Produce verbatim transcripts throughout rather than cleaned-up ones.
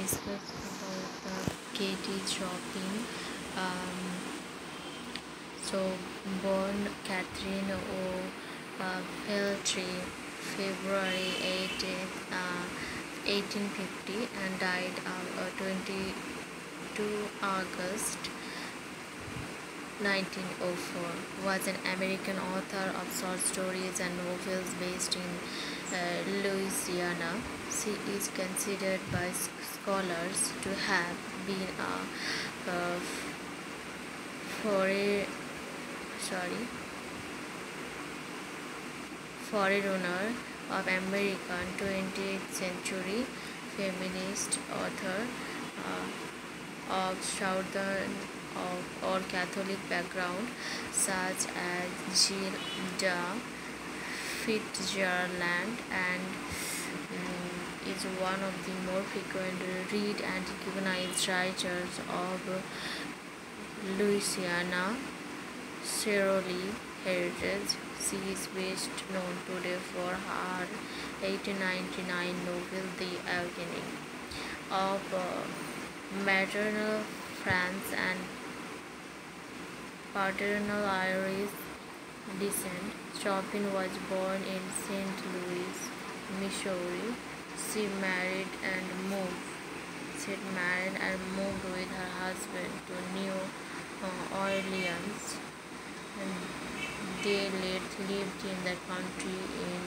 discuss about the Katie Chopin. Um, so, born Catherine O. Uh, Feltry, February eighteenth, uh, eighteen fifty, and died on uh, twenty-second August nineteen oh four, was an American author of short stories and novels based in uh, Louisiana. She is considered by scholars to have been a, a foreign, sorry, forerunner of American twentieth century feminist author uh, of Southern of or Catholic background, such as Jill Da Fitzgerald, and um, is one of the more frequent read and recognized writers of Louisiana Cherokee heritage. She is best known today for her eighteen ninety-nine novel The Awakening. Of uh, maternal France and paternal Irish descent, Chopin was born in Saint Louis, Missouri. She married and moved. She married and moved with her husband to New uh, Orleans, and they lived, lived in the country in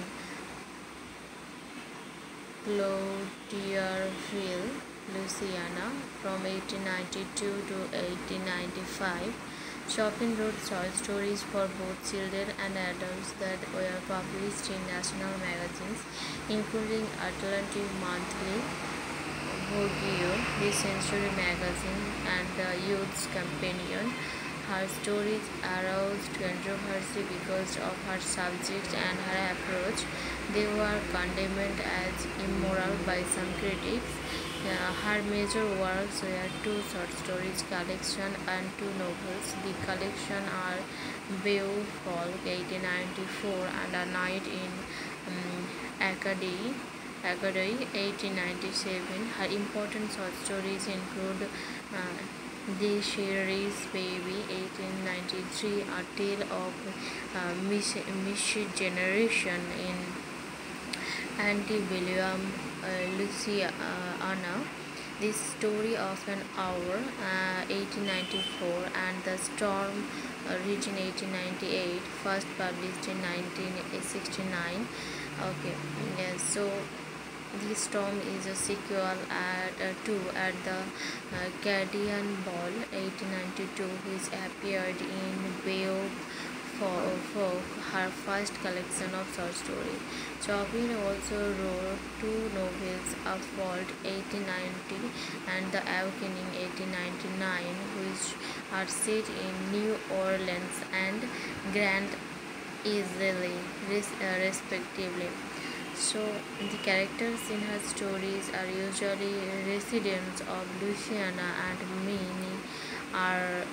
Cloutierville, Louisiana, from eighteen ninety-two to eighteen ninety-five. Chopin wrote short stories for both children and adults that were published in national magazines, including Atlantic Monthly, Vogue, The Century Magazine, and The Youth's Companion. Her stories aroused controversy because of her subject and her approach. They were condemned as immoral by some critics. Uh, her major works were two short stories collection and two novels. The collection are Beowulf, eighteen ninety-four, and A Night in um, Acadie, Acadie, eighteen ninety-seven. Her important short stories include uh, The Sherry's Baby, eighteen ninety-three, A Tale of uh, Mis- Misgeneration in Antebellum uh, Louisiana, The Story of an Hour, uh, eighteen ninety-four, and The Storm uh, Region, eighteen ninety-eight, first published in nineteen sixty-nine. Okay, yes, so The Storm is a sequel at, uh, to At the uh, Canadian Ball, eighteen ninety-two, which appeared in Beowulf, her first collection of short stories. Chopin also wrote two novels, A Fault, eighteen ninety, and The Awakening, eighteen ninety-nine, which are set in New Orleans and Grand Isle, respectively. So, the characters in her stories are usually residents of Louisiana, and many are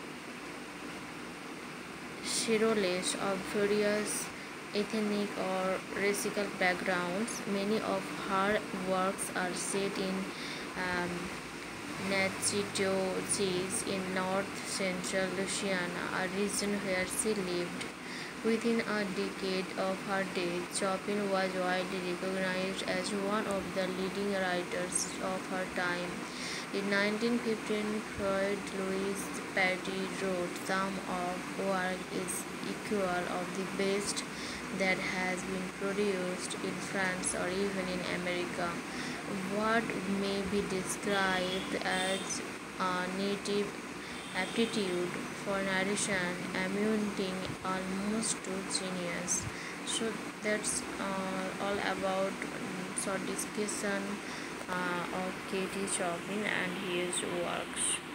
Cherokees of various ethnic or racial backgrounds. Many of her works are set in um, Natchitoches in north central Louisiana, a region where she lived. Within a decade of her death, Chopin was widely recognized as one of the leading writers of her time. In nineteen fifteen, Freud Louis Patty wrote, "Some of work is equal of the best that has been produced in France or even in America." What may be described as a native aptitude for narration amounting almost to genius. So that's uh, all about um, short discussion uh, of Katie Chopin and his works.